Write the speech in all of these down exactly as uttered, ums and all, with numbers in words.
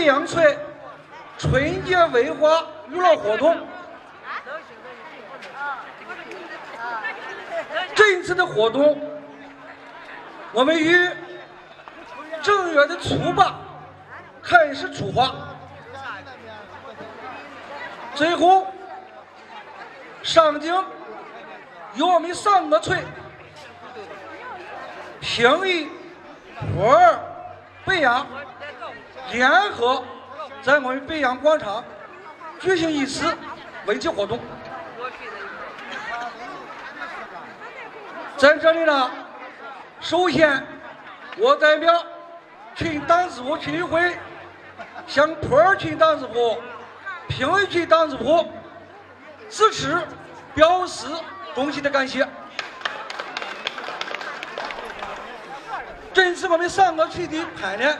阳村春节文化娱乐活动。这一次的活动，我们于正月的初八开始出发，最后上京由我们三个村平邑、普洱、北阳联合在我们北阳广场举行一次文体活动。在这里呢，首先我代表群党支部区委会向普洱群党支部、平邑群党支部支持表示衷心的感谢。这次我们三个区的排练，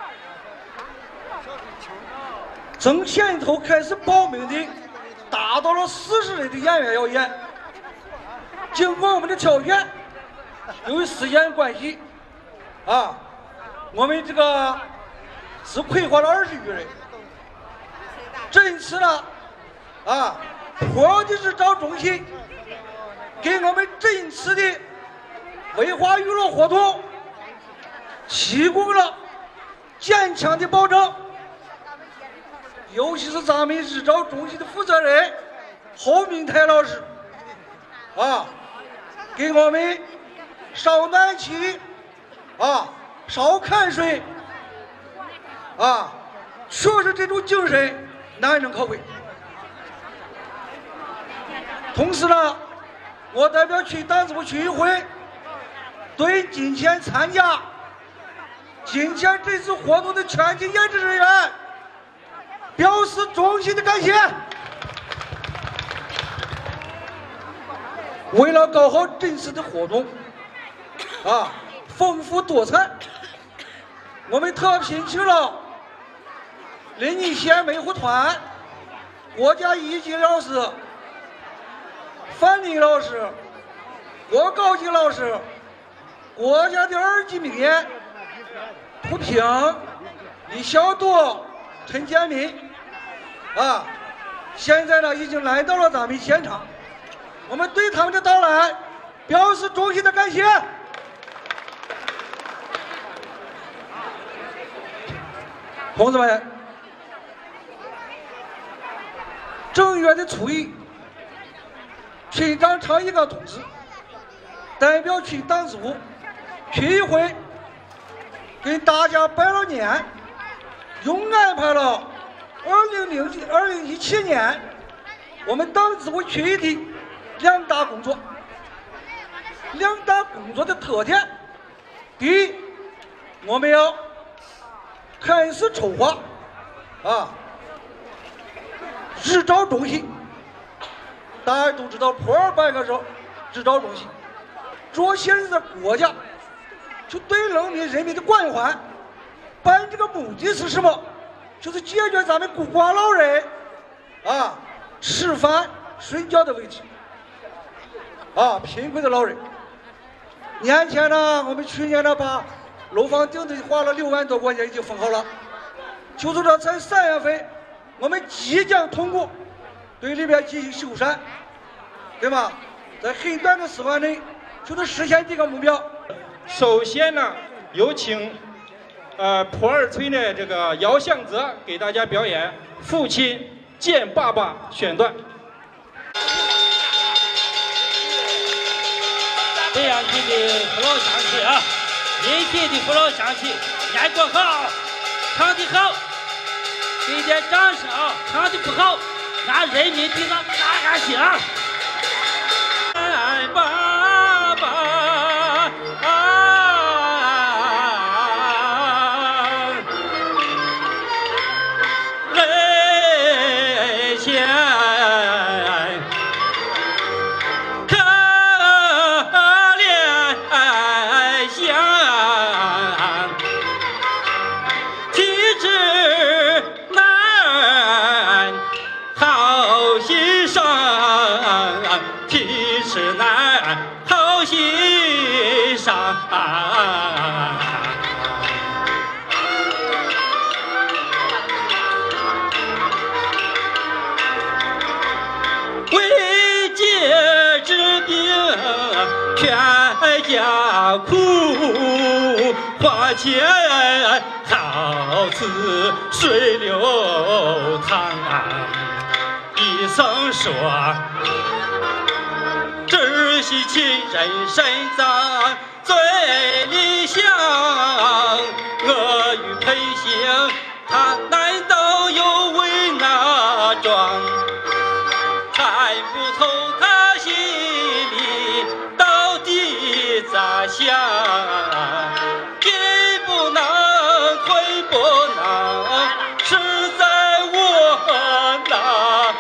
从前头开始报名的达到了四十人的演员要演。经过我们的挑选，由于时间关系，啊，我们这个是规划了二十余人。这一次呢，啊，普洱的日照中心给我们这一次的文化娱乐活动提供了坚强的保障，尤其是咱们日照中心的负责人侯明泰老师，啊。给我们烧暖气，啊，烧开水，啊，确实这种精神难能可贵。同时呢，我代表区党支部区委会对今天参加今天这次活动的全体演职人员表示衷心的感谢。为了搞好这次的活动，啊，丰富多彩，我们特聘请了临沂县梅湖团国家一级老师范林老师、郭高进老师，国家的二级名演涂平、李小朵、陈建民，啊，现在呢已经来到了咱们现场。我们对他们的到来表示衷心的感谢。同志们，正月的初一，村长常一刚同志代表区党支部、区委会给大家拜了年，又安排了二零零二零一七年我们党支部区域的两大工作，两大工作的特点：第一，我们要开始筹划啊日照中心。大家都知道，普洱办个日日照中心，主要现在的国家就对农民人民的关怀，办这个目的是什么？就是解决咱们孤寡老人啊吃饭睡觉的问题。啊，贫困的老人。年前呢，我们去年呢把楼房顶子花了六万多块钱已经封好了，就是说在三月份，我们即将通过对里边进行修缮，对吧？在很短的时间内，就是实现这个目标。 首先呢，有请呃普洱村的这个姚向泽给大家表演《父亲见爸爸》选段。 北阳区的父老乡亲啊，临近的父老乡亲，演过好，唱得好，给点掌声啊！唱得不好，俺人民得个安安心啊！爸爸啊，泪咸。 全家苦，花钱好似水流淌。医生说，知悉亲人身脏最理想，鳄鱼配型，他难道有为那桩？看不透他心里到底咋想，进不能退不能，是在我那。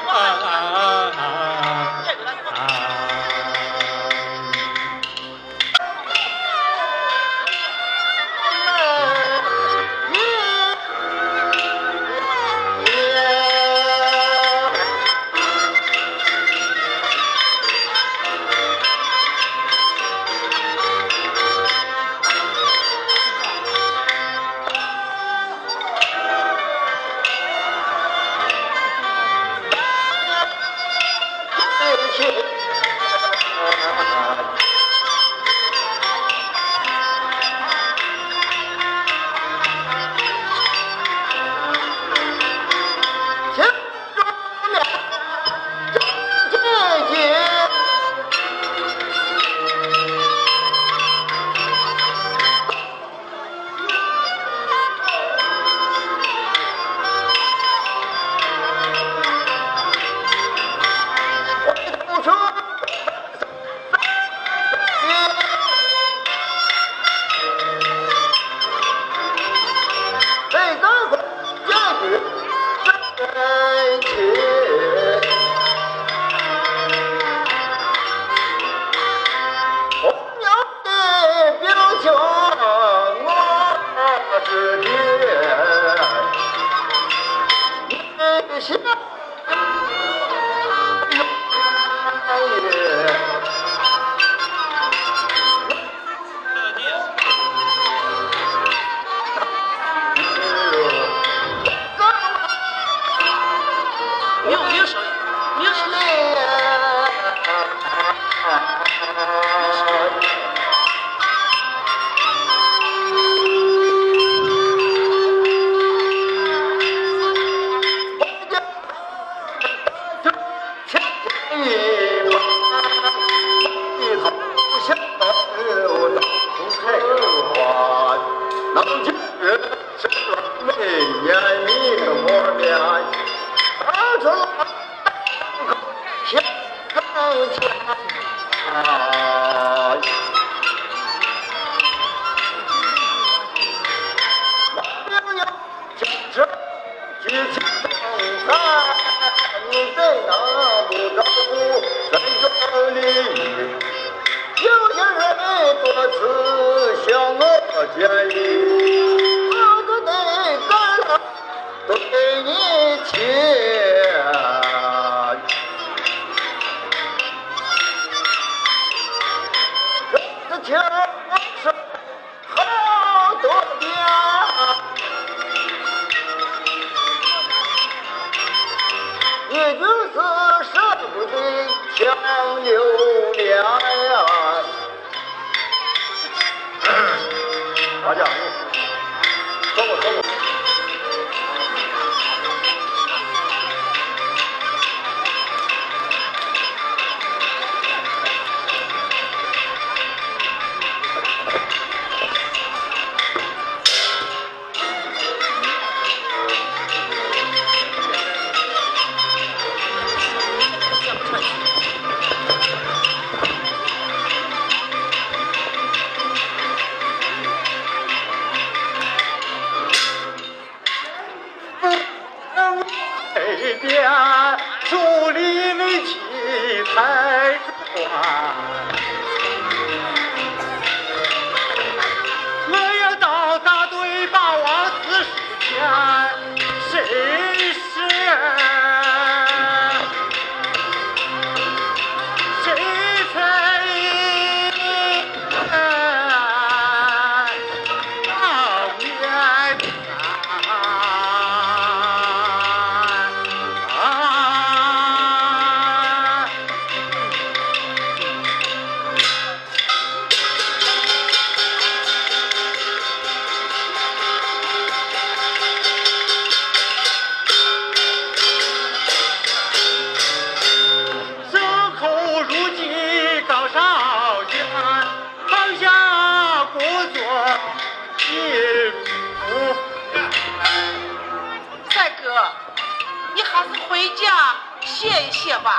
你还是回家歇一歇吧。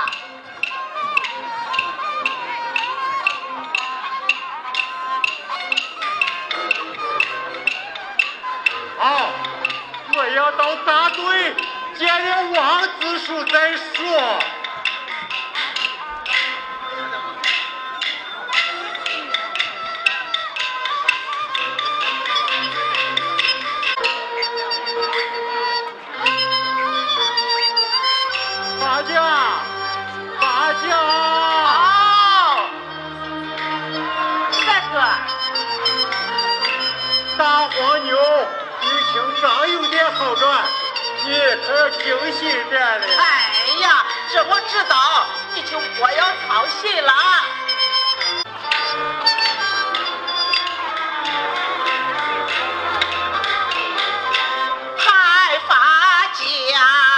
好，我要到大队见了王子树再说。八家，八家。 哦，大哥。 大黄牛病情刚有点好转，你可精心点了。 哎呀，这我知道，你就不要操心了。还发家。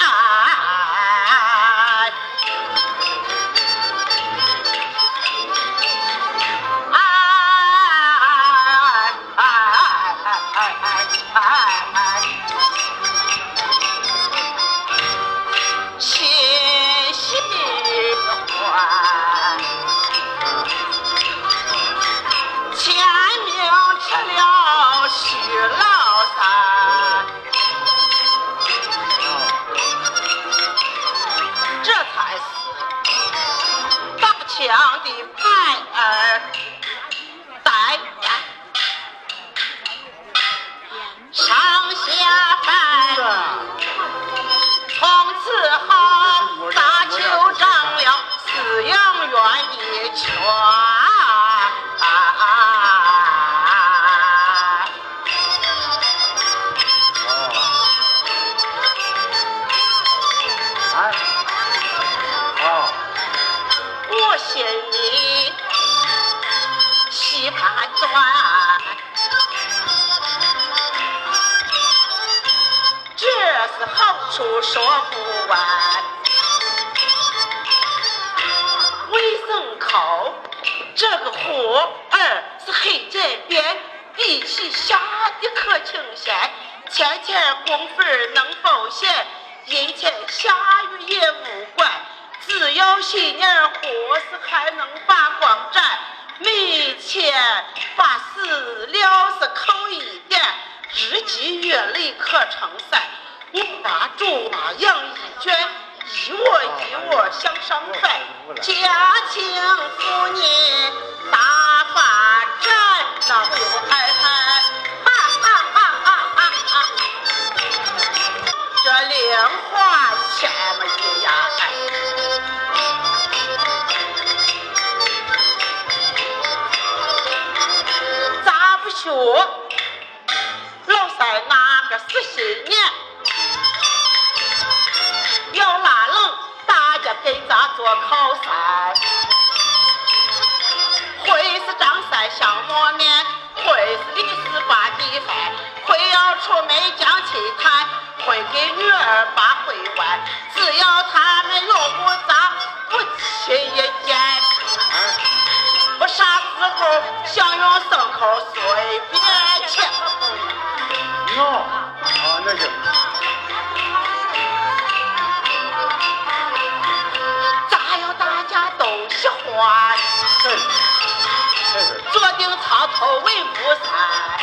强的拜儿代上下凡，从此后大就长了饲养员一圈。心里稀巴钻，这是好处说不完。卫生口这个活儿是黑这边比起下的可清闲，钱钱工分能保险，阴天下雨也无关。只要新年活是还能把光沾，没钱把饲料是扣一点，日积月累可成山。我把猪啊养一圈，一窝一窝向上翻，家庭妇女大发展，那不嗨嗨，哈哈哈哈哈哈！这零花钱嘛也呀，哎。说老三那个是新年要拉冷，大家给咱做靠山。会是张三小磨面，会是李四把地翻，会要出门将其谈，会给女儿把会玩。只要他们老不杂，不亲一见。我啥时候想用牲口随便切？ 哦，啊，那行。 咋要大家都喜欢？坐定草头为不山，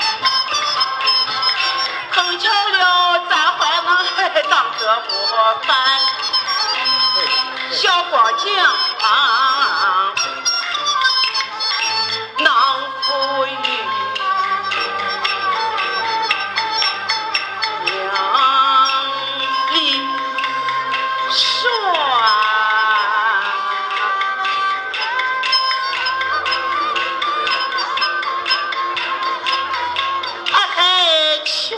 碰巧了咱还能当个模范。小光景啊。能富裕两里说二黑圈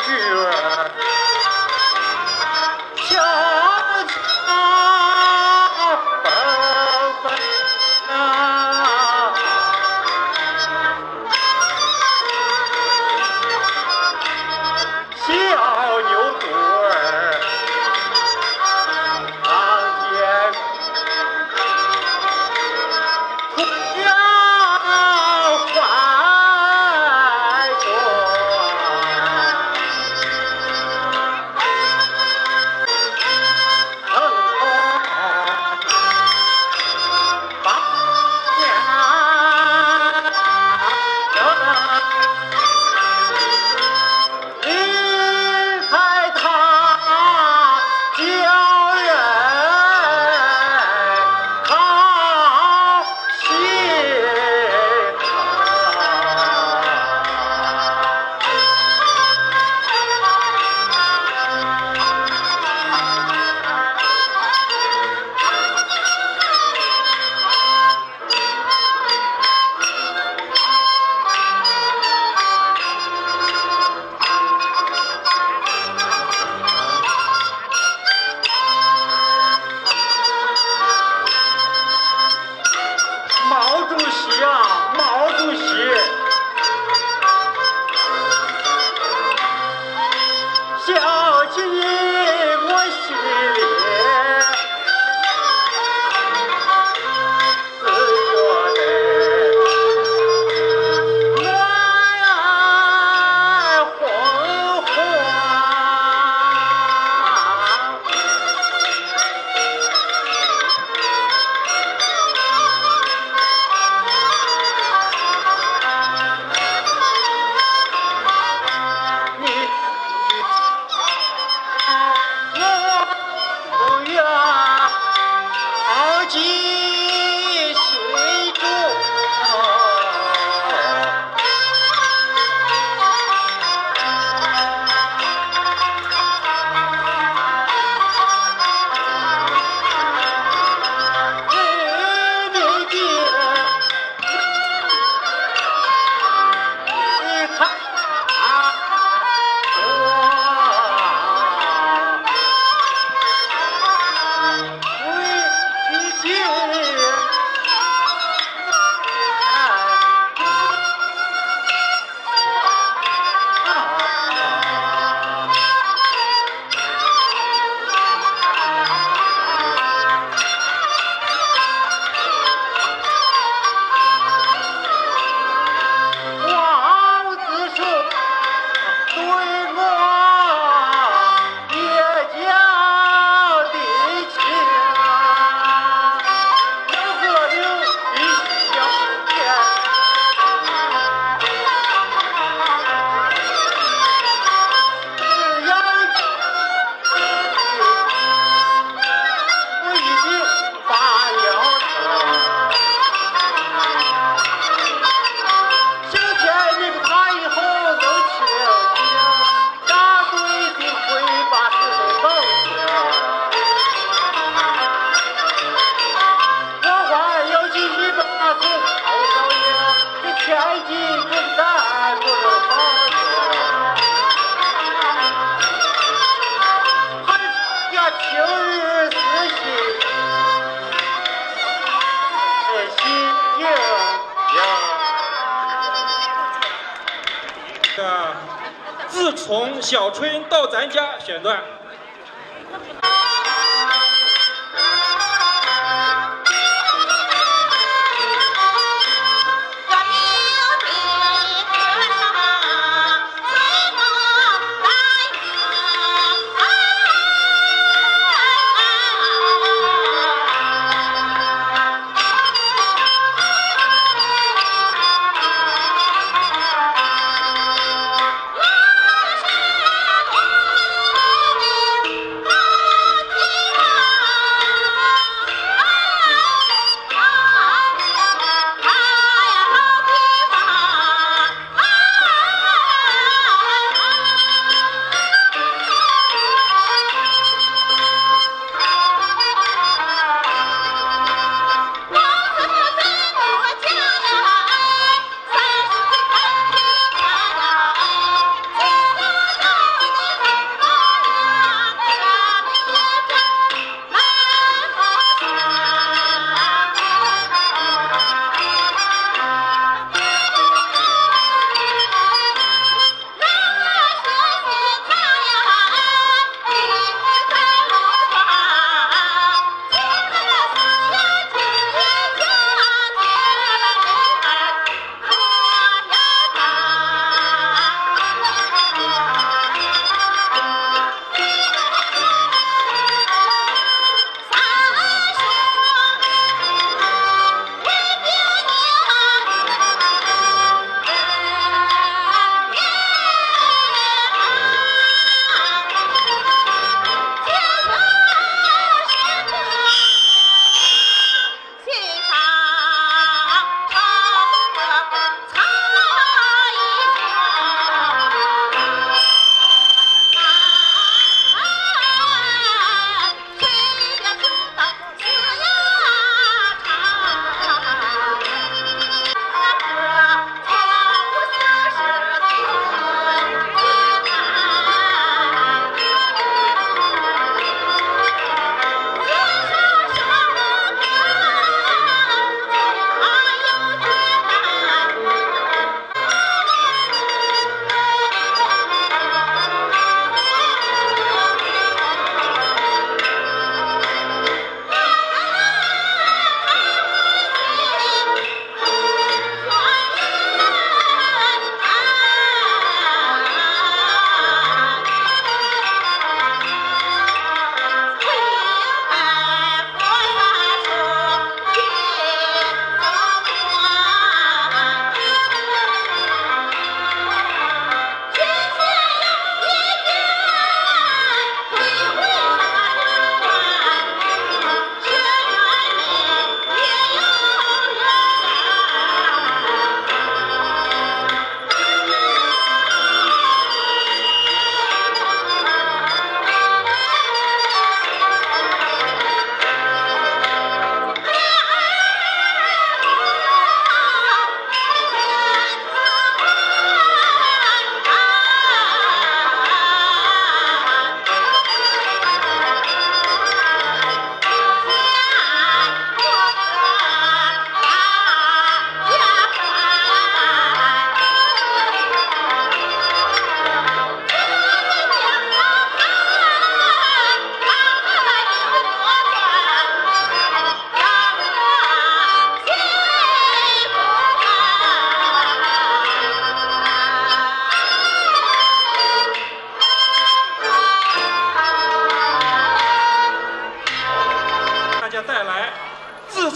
自从小春到咱家选段。 我是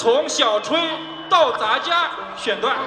从小春到咱家选段。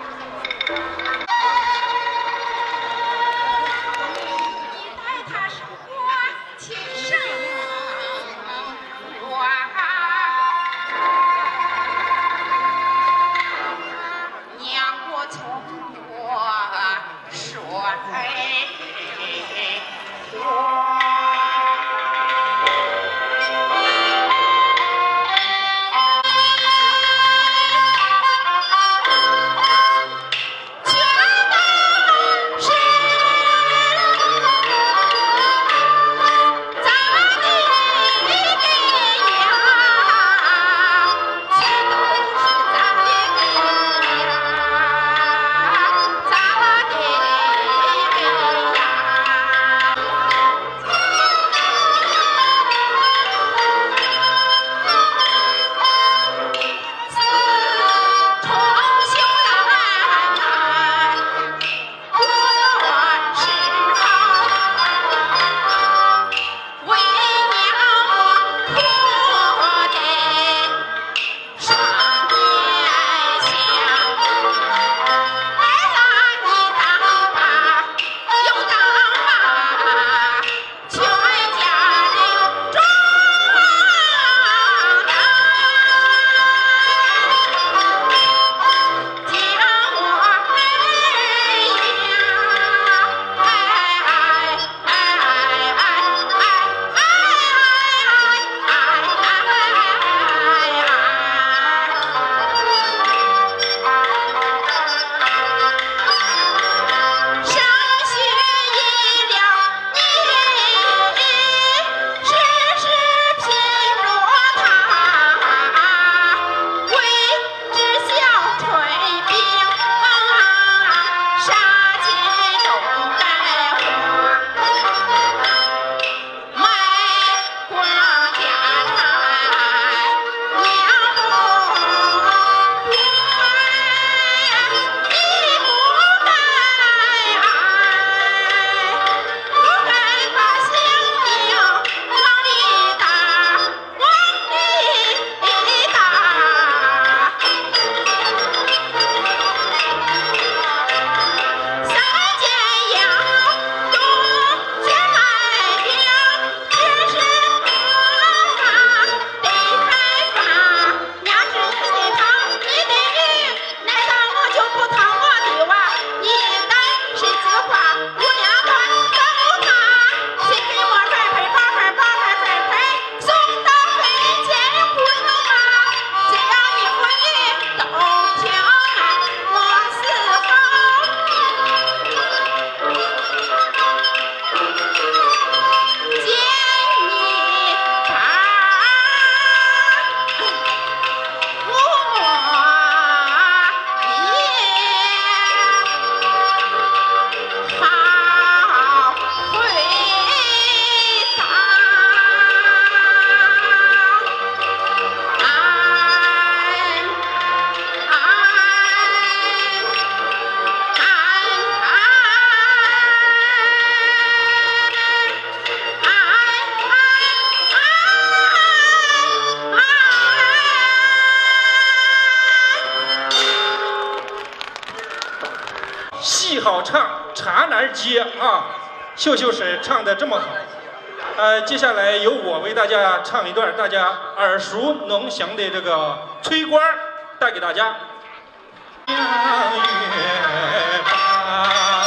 戏好唱，茬难接啊！秀秀婶唱的这么好，呃，接下来由我为大家唱一段大家耳熟能详的这个催官，带给大家。相约吧，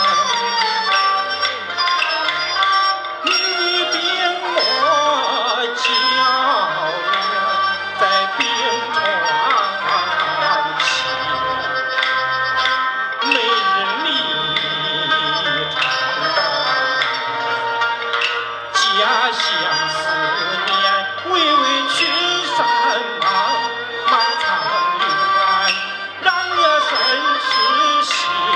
你兵我较量，在冰川起，每日里长道，家乡思念，巍巍群山茫，满苍原，让我深是心。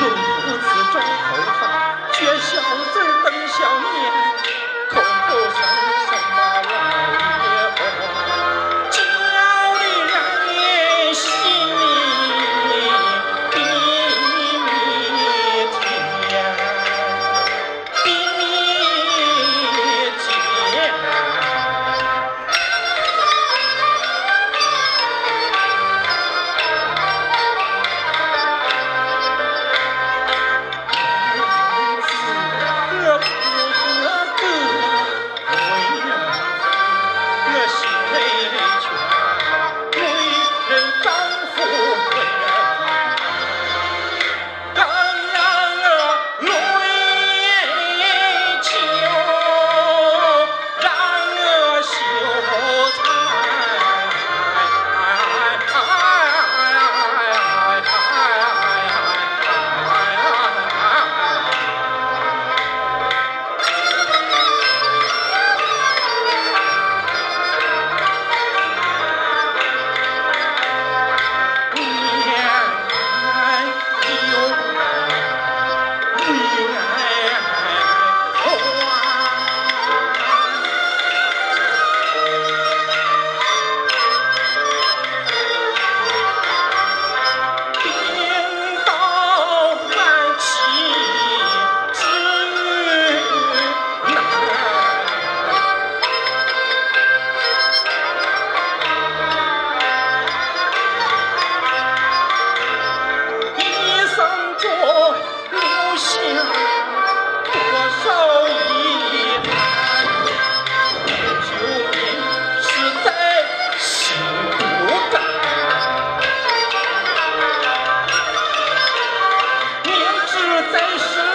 从不自种头发，绝小嘴瞪小面，口口声声把外野红，叫的让人心里比蜜甜，比蜜甜。在身。